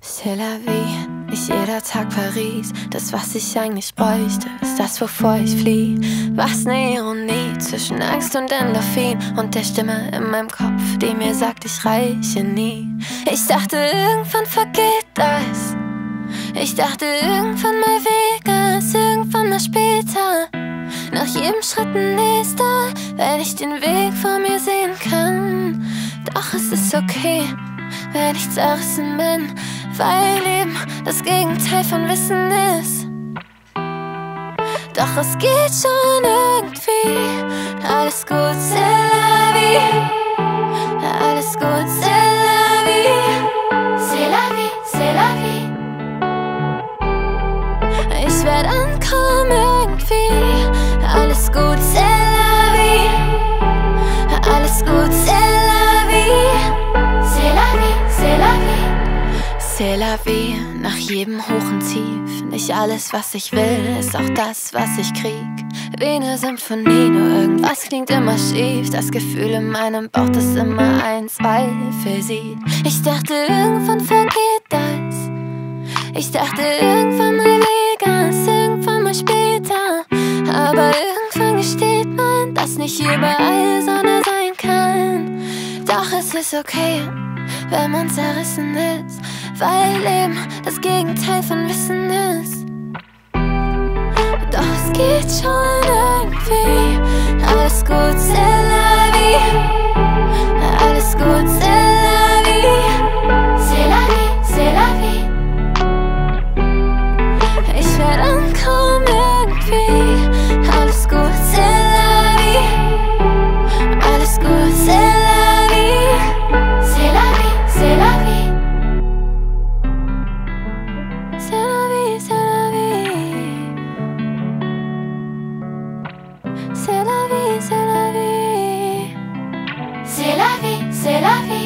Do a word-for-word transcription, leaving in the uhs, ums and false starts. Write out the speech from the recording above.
C'est la vie, nicht jeder Tag Paris. Das, was ich eigentlich bräuchte, ist das, wovor ich fliehe. Was ne Ironie zwischen Angst und Endorphin und der Stimme in meinem Kopf, die mir sagt, ich reiche nie. Ich dachte, irgendwann vergeht das. Ich dachte, irgendwann mal Vegas, irgendwann mal später. Nach jedem Schritt ein nächster, wenn ich den Weg vor mir sehen kann. Doch es ist okay, wenn ich zerrissen bin, weil Leben das Gegenteil von Wissen ist. Doch es geht schon irgendwie. Alles gut, c'est la vie. Alles gut, c'est la vie. C'est la vie, c'est la vie. Ich werd ankommen irgendwie. Alles gut, c'est la vie. Alles gut, c'est la vie. C'est la vie, c'est la vie. C'est la vie, nach jedem Hoch und Tief. Nicht alles, was ich will, ist auch das, was ich krieg. Wie eine Symphonie, nur irgendwas klingt immer schief. Das Gefühl in meinem Bauch, das immer einen Zweifel sieht. Ich dachte, irgendwann vergeht das. Ich dachte, irgendwann mal Vegas, irgendwann mal später. Aber irgendwann gesteht man, dass nicht überall Sonne sein kann. Doch es ist okay, wenn man zerrissen ist, weil Leben das Gegenteil von Wissen ist. Doch es geht schon irgendwie. Alles gut, c'est la vie. Alles gut, c'est la vie. C'est la vie, c'est la vie. Ich werd ankommen irgendwie. Alles gut, c'est la vie. Alles gut, c'est la vie. C'est la vie, c'est la vie. C'est la vie, c'est la vie. C'est la vie, c'est la vie. C'est la vie, c'est la vie.